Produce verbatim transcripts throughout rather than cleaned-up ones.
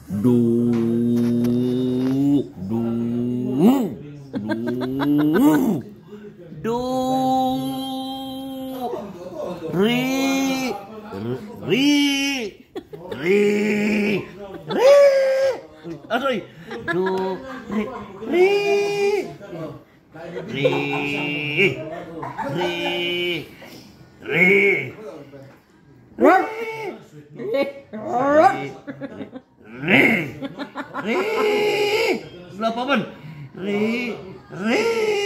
Du du du du ri ri ri ri aduh du ri ri ri ri ri ri ri berapa ban ri ri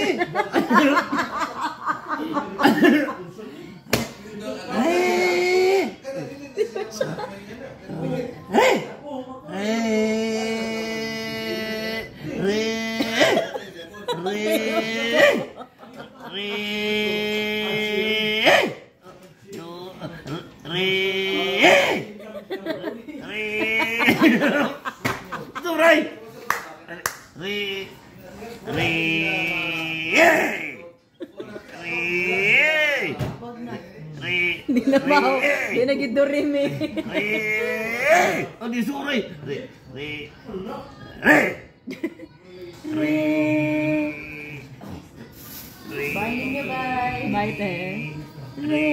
Itu Ray. Ri ri ri. Di na ba? Di na gid do rimi. Ri. Oh di suri. Ri ri ri. Ri. Bye ninyo, bye. Bye te. Ri.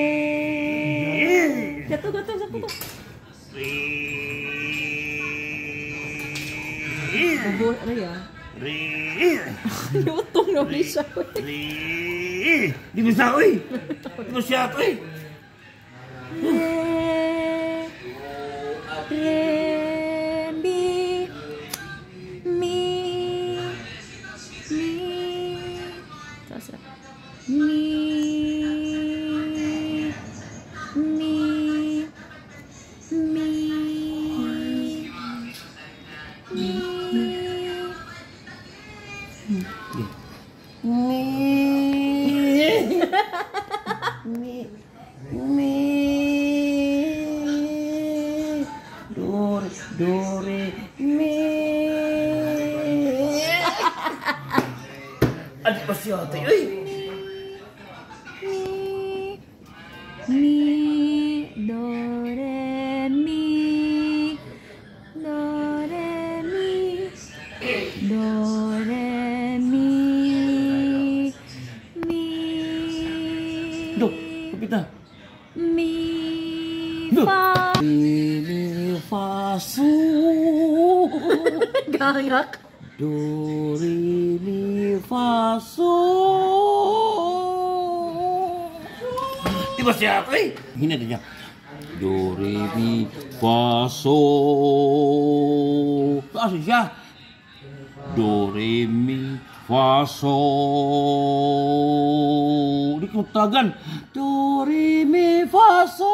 Gato gato gato. Ri. Abo ano ya? Ri. Lutong na bisa. Ri. Di bisa oi. Di bisa oi. Re re mi mi mi terus mi mi mi mi Mi mi do do re mi adik pasti hati euy mi do re mi do re mi do re mi mi do kita mi do fa mi mi fa su gangak do re mi fa su di pasti hati ini adanya do re mi fa so asih ya do re mi fa so dikutagan do re mi fa so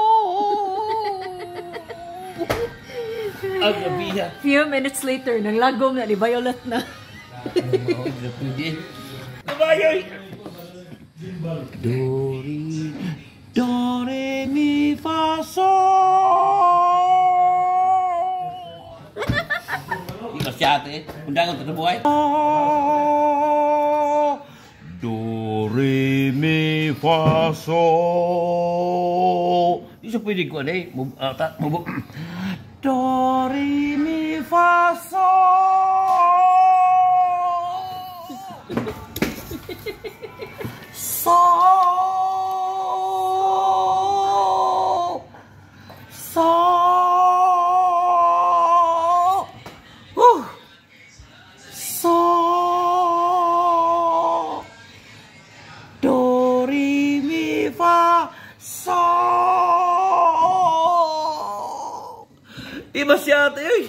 agak biya few minutes later nang lagom na di Violet na kabayoy do re do re mi fa so Mas Jate, undangan terbuai. Do re mi fa so. Isa pwede ko dai, tak mo. Do re mi fa so. So. So. Do re mi fa so. Iba siya ate eh.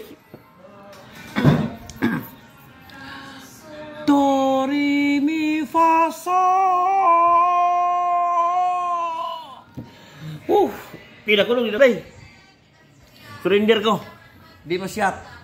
Do re mi fa so. Uh, tidak kulong dito deh. Surrender ko. Di ba siya?